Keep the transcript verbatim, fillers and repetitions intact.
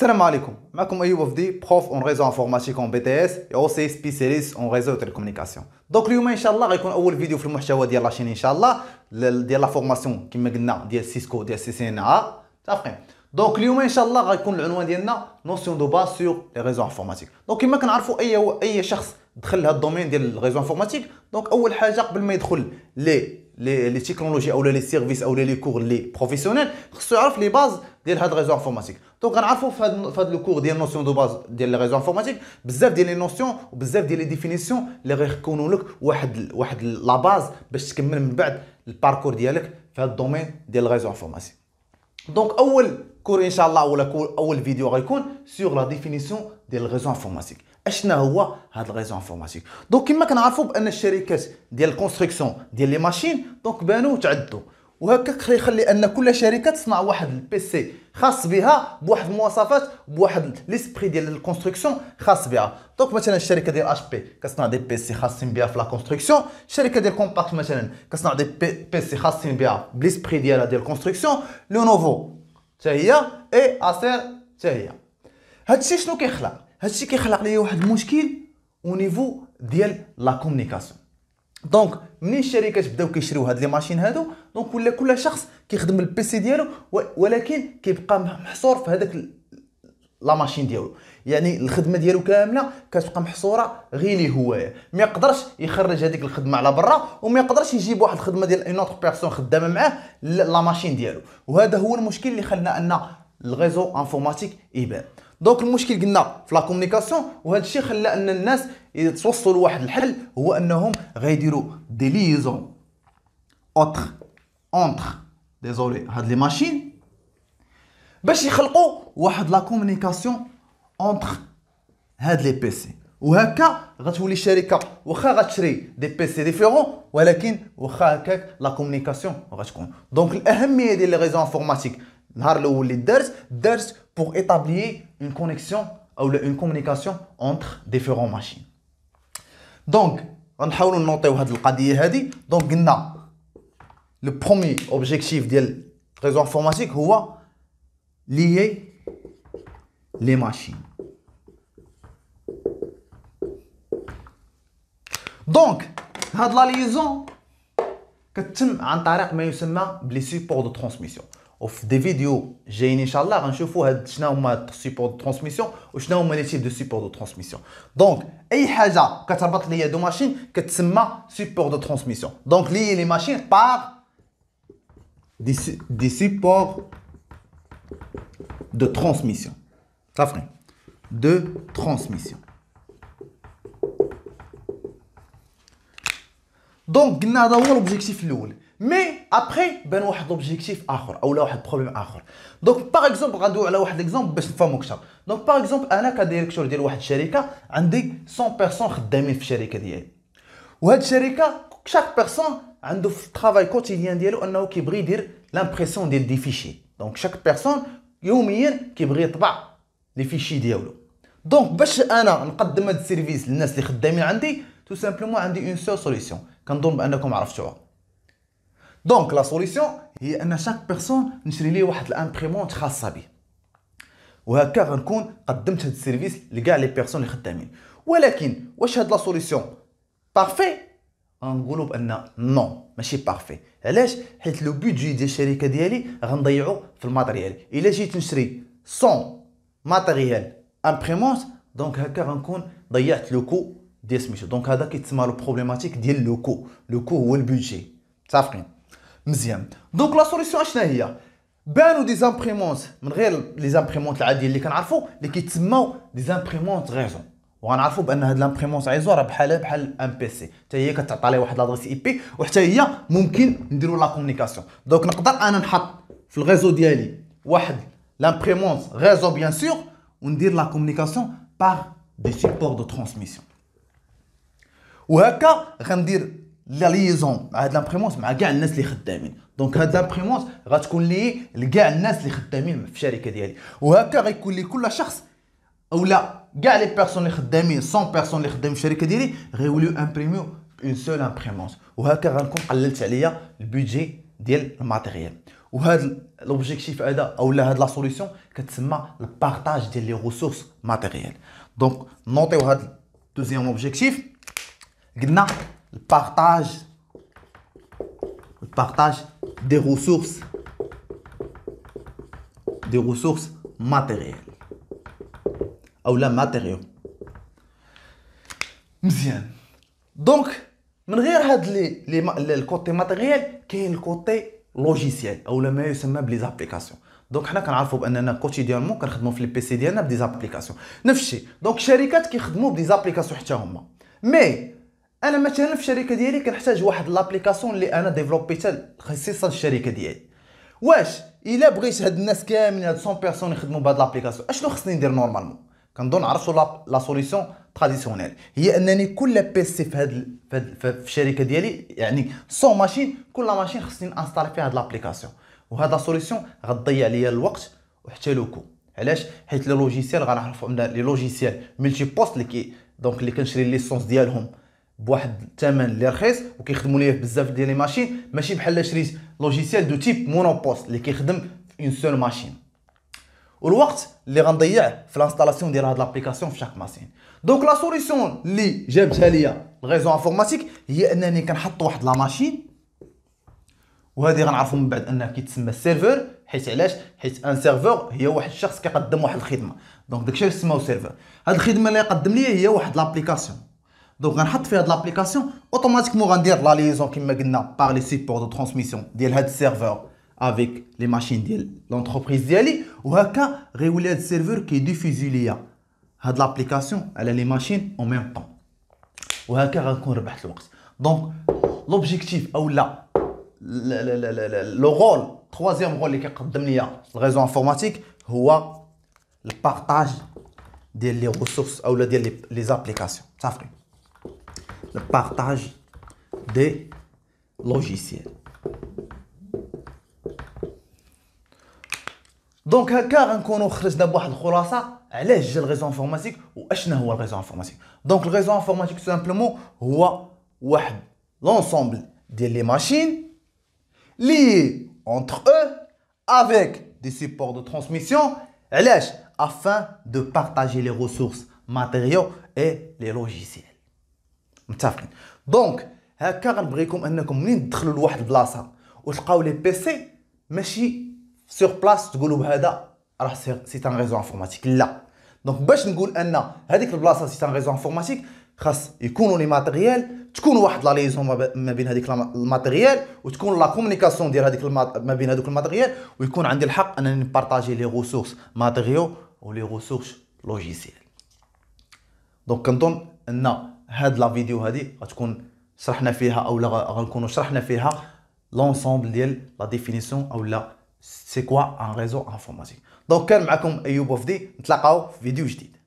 Salam alaikum, معكم أيوب وفدي prof en réseau informatique en B T S et aussi spécialiste en réseau de télécommunication. Donc اليوم إن شاء الله غيكون أول فيديو في المحتوى ديال لاشين إن شاء الله ديال لا فورماسيون كما قلنا ديال سيسكو ديال سي سي إن إيه متفقين. دونك اليوم إن شاء الله غيكون العنوان ديالنا نوسيون دو باز سور لي ريزو انفورماتيك. دونك كما كنعرفوا أي أي شخص دخل لهذا الدومين ديال الريزو انفورماتيك دونك أول حاجة قبل ما يدخل لي لي لي تكنولوجي او لي سيرفيس او لي كور لي بروفيسيونيل خصو يعرف لي باز ديال هاد الريزو انفورماتيك. دونك غنعرفوا في هاد في هاد لو كور ديال نوسيون دو باز ديال لي ريزو انفورماتيك بزاف ديال لي نوسيون وبزاف ديال لي ديفينيسيون اللي غيكونوا لك واحد واحد لا باز باش تكمل من بعد الباركور ديالك في هاد الدومين ديال الريزو انفورماتيك. دونك اول كور ان شاء الله ولا كور اول فيديو غيكون سور لا ديفينيسيون ديال الريزو انفورماتيك. اشنا هو هذا الريزو انفورماتيك؟ دونك كما كنعرفوا بان الشركات ديال الكونستركسيون ديال لي ماشين دونك بانوا وتعدوا وهكاك يخلي ان كل شركه تصنع واحد البيسي خاص بها بواحد المواصفات بواحد ليسبري ديال الكونستركسيون خاص بها. دونك مثلا الشركه ديال اش بي كتصنع دي بيسي خاصين بها في لا كونستركسيون، الشركه ديال كومباكت مثلا كتصنع دي بيسي خاصين بها بليسبري ديالها ديال الكونستركسيون. لو نوفو حتى هي اي اسير حتى هي. هادشي شنو كيخلق؟ هادشي كيخلق ليا واحد المشكل او نيفو ديال لا كومونيكاسيون. دونك منين الشركات بداو كيشريو هاد لي ماشين هادو دونك ولا كل شخص كيخدم البيسي ديالو ولكن كيبقى محصور في هذاك لا ماشين ديالو، يعني الخدمه ديالو كامله كتبقى محصوره غير ليه هوايا، ما يقدرش يخرج هذيك الخدمه على برا وما يقدرش يجيب واحد الخدمه ديال اون اوتر بيرسون خدامه معاه لا ماشين ديالو. وهذا هو المشكل اللي خلنا ان الريزو انفورماتيك يبان. دونك المشكل قلنا في لا كومونيكاسيون وهذا الشيء خلى ان الناس يتوصلوا لواحد الحل هو انهم غيديروا دي ليزون اوتر اونتر ديزولي هاد لي ماشين باش يخلقوا واحد لا كومونيكاسيون اونتر هاد لي بيسي. وهكا غتولي الشركه واخا غتشري دي بيسي ديفيرون ولكن واخا هكاك لا كومونيكاسيون غتكون. دونك الاهميه ديال لي ريزو انفورماتيك النهار الاول اللي دارت دارت pour établir une connexion ou une communication entre différents machines. Donc, غنحاولوا نوطيو هاد القضيه هادي. دونك قلنا لو بروميي اوبجيكتيف ديال ريزو انفورماتيك هو ليي لي ماشين. دونك هاد لا ليزون كتتم عن طريق ما يسمى بلي سيبور دو ترانسميسيون. وفي دي فيديو جايين ان شاء الله غنشوفوا هاد شنو هما السيبور دو ترانسميسيون وشنو هما لي تيب دو سيبور دو ترانسميسيون. دونك اي حاجه كتربط ليا دو ماشين كتسمى سيبور دو ترانسميسيون. دونك لي لي ماشين بار دي دي سيبور دو ترانسميسيون صافي دو ترانسميسيون. دونك قلنا هذا هو الاوبجيكتيف الاول. مي ابخي بان واحد لوبجيكتيف اخر او لا واحد بروبليم اخر. دونك باغ اكزومبل غندويو على واحد ليكزومبل باش نفهمو اكثر. دونك باغ اكزومبل انا كديريكتور ديال واحد الشركه عندي مية بيرسون خدامين في الشركه ديالي، وهاد الشركه شاك بيرسون عنده في الترافاي كوتيديان ديالو انه كيبغي يدير لامبريسيون ديال دي فيشي. دونك شاك بيرسون يوميا كيبغي يطبع لي فيشي ديالو. دونك باش انا نقدم هاد السيرفيس للناس اللي خدامين عندي تو سامبلومون عندي اون سول سوليسيون كنظن بانكم عرفتوها. دونك لا سوليسيون هي ان شاك بيرسون نشري ليه واحد الامبريمونت خاصه به وهكا غنكون قدمت هاد السيرفيس لكاع لي بيرسون اللي خدامين. ولكن واش هاد لا سوليسيون بارفي؟ غنقولوا بان نو ماشي بارفي. علاش؟ حيت لو بودجي ديال الشركه ديالي غنضيعو في الماتريال. الا جيت نشري مية ماتريال امبريمونت دونك هكا غنكون ضيعت لو كو ديال سميتو. دونك هذا كيتسمى لو بروبليماتيك ديال لو كو. لو كو هو البودجي متفقين مزيان. دونك لا سوليسيون شنو هي؟ بانوا دي زامبريمونت من غير لي زامبريمونت العاديين اللي كنعرفوا اللي كيتسموا دي زامبريمونت ريزو. وغنعرفوا بان هاد لامبريمونت ريزو راه بحالها بحال ام بي سي حتى هي كتعطى ليه واحد لادريس اي بي وحتى هي ممكن نديروا لا كومونيكاسيون. دونك نقدر انا نحط في الريزو ديالي واحد لامبريمونت ريزو بيان سور وندير لا كومونيكاسيون بار دي سيبور دو ترانسميسيون. وهكا غندير لا ليزون مع هاد لامبريمونت مع كاع الناس اللي خدامين. دونك هاد لامبريمونت غتكون لي لكاع الناس اللي خدامين في الشركه ديالي وهكا غيكون لي كل شخص اولا كاع لي بيرسون اللي خدامين مية بيرسون اللي خدامين في الشركه ديالي غيوليو امبريميو بون سول امبريمونت وهكا غنكون قللت عليا البودجي ديال الماتيريال. وهذا لوبجيكتيف هذا اولا هاد لا سوليسيون كتسمى البارطاج ديال لي ريسورس ماتيريال. دونك نوطيو هاد دوزيام اوبجيكتيف، قلنا البارطاج البارطاج دي ريسورس دي ريسورس ماتيريال اولا ماتيريو. مزيان. دونك من غير هاد لي لي الكوتي ماتيريال كاين الكوتي لوجيسيال اولا ما يسمى بلي زابليكاسيون. دونك حنا كنعرفوا باننا كوتيديانمون كنخدموا في لي بي سي ديالنا بدي زابليكاسيون نفس الشيء. دونك الشركات كيخدموا بدي زابليكاسيون حتى هما، مي انا مثلا في الشركه ديالي كنحتاج واحد لابليكاسيون اللي انا ديفلوبيتها خصيصا الشركه ديالي. واش الا بغيت هاد الناس كاملين هاد مية بيرسون يخدموا بهاد لابليكاسيون اشنو خصني ندير نورمالمون؟ كنظن عرفتوا لا لا سوليسيون تراديسيونيل هي انني كل بيسي في هاد في الشركه ديالي يعني سون ماشين، كل ماشين خصني نانستالي فيها هاد لابليكاسيون. وهذا سوليسيون غتضيع ليا الوقت وحتى لوكو. علاش؟ حيت لي لوجيسيال غنعرفوا ان لي لوجيسيال ملتي بوست اللي كي دونك اللي كنشري ليسونس ديالهم بواحد الثمن اللي رخيص وكيخدموا ليا بزاف ديال لي ماشين، ماشي بحال شريت لوجيسيال دو تيب مونوبوست اللي كيخدم في اون سول ماشين. والوقت اللي غنضيع في الانستالاسيون ديال هاد لابليكاسيون في شاك ماشين. دونك لا سوليسيون اللي جابتها ليا الريزو انفورماتيك هي انني كنحط واحد لا ماشين، وهذه غنعرفوا من بعد انها كيتسمى السيرفر. حيت علاش؟ حيت ان سيرفر هي واحد الشخص كيقدم واحد الخدمه، دونك داكشي اللي سماو سيرفر. هاد الخدمه اللي يقدم ليا هي واحد لابليكاسيون. دونك غنحط فيها هاد لابليكاسيون اوتوماتيكمون غندير لا ليزون كما قلنا باغ لي سيبور دو ترانسميسيون ديال هاد السيرفر افيك لي ماشين ديال لونتربريز ديالي، وهكا غيولي هاد السيرفر كيديفيزي ليا هاد لابليكاسيون على لي ماشين اون ميم طون، وهكا غنكون ربحت الوقت. دونك لوبجيكتيف اولا لو رول تروازيام رول اللي كيقدم ليا الريزو انفورماتيك هو البارطاج ديال لي ريسورس اولا ديال لي زابليكاسيون. صافي، البارطاج دي لوجيسيال. دونك هكا غنكونوا خرجنا بواحد الخلاصه علاش جا الريزو انفورماتيك واشنا هو الريزو انفورماتيك. دونك الريزو انفورماتيك سامبلومون هو واحد لونسومبل ديال لي ماشين liés entre eux avec des supports de transmission. علاش؟ afin de partager les ressources matériaux et les logiciels. متفقين؟ دونك هكا غنبغيكم انكم منين تدخلوا لواحد البلاصه وتلقاو لي بيسي ماشي سور بلاص تقولوا بهذا راه سي ان ريزو انفورماتيك، لا. دونك باش نقول ان هذيك البلاصه سي ان ريزو انفورماتيك خاص يكونوا لي ماتيريال، تكون واحد لا ليزون ما بين هذيك الماتيريال وتكون لا كومونيكاسيون ديال هذيك ما بين هذوك الماتيريال، ويكون عندي الحق انني نبارطاجي لي ريسورس ماتيريو و لي ريسورس لوجيسيال. دونك كنظن ان هاد لا فيديو هادي غتكون شرحنا فيها اولا غنكونوا شرحنا فيها لونسومبل ديال لا ديفينيسيون اولا سي كوا ان ريزو انفورماتيك. دونك كان معكم ايوب وفدي، نتلاقاو في فيديو جديد.